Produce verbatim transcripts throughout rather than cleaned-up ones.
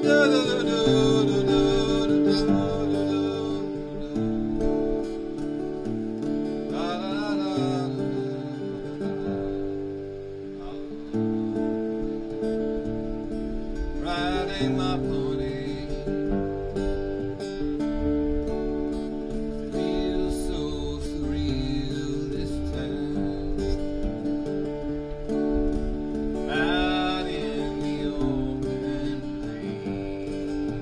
Riding my pony, feels so surreal this time. Out in the open plain,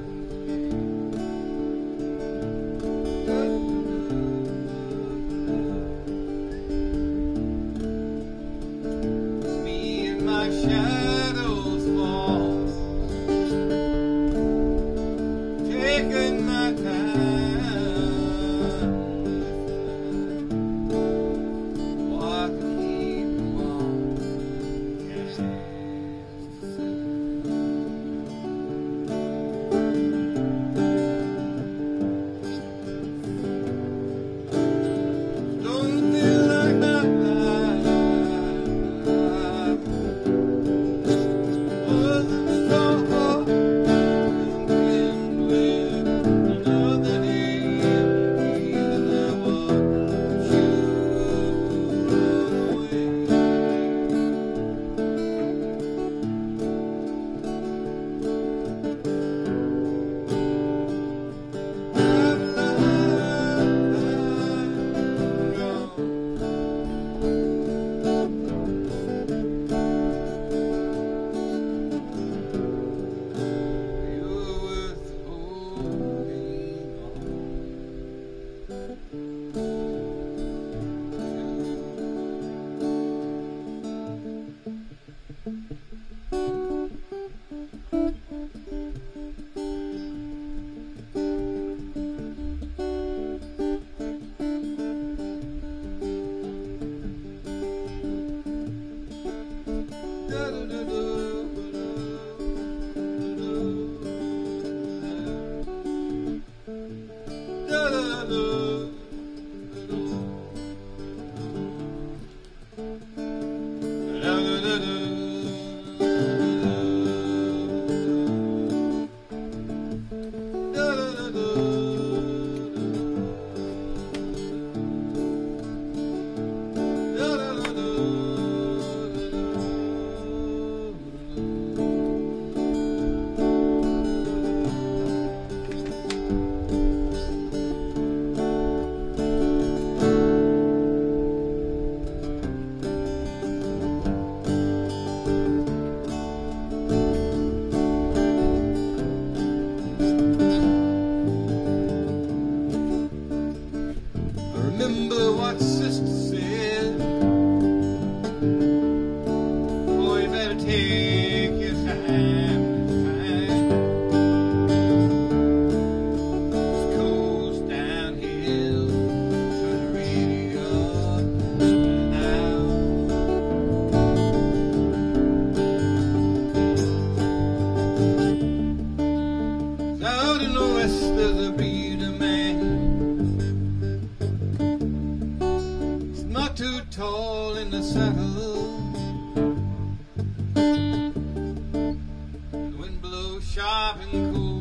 it's me and my shadows fall. Taking my time, what to keep them on cast don't feel like that life wasn't so hard. Remember what sister said, boy, you better take your time, time. This coast downhill, turn the radio now. Out in the west there's a breeder man, not too tall in the saddle. The wind blows sharp and cool.